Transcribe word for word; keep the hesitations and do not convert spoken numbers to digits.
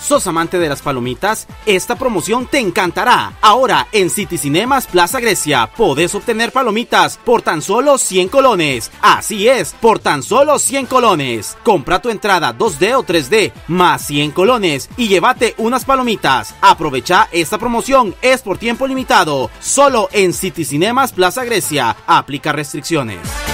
¿Sos amante de las palomitas? Esta promoción te encantará. Ahora en City Cinemas Plaza Grecia podés obtener palomitas por tan solo cien colones. Así es, por tan solo cien colones. Compra tu entrada dos D o tres D más cien colones y llévate unas palomitas. Aprovecha esta promoción, es por tiempo limitado. Solo en City Cinemas Plaza Grecia. Aplica restricciones.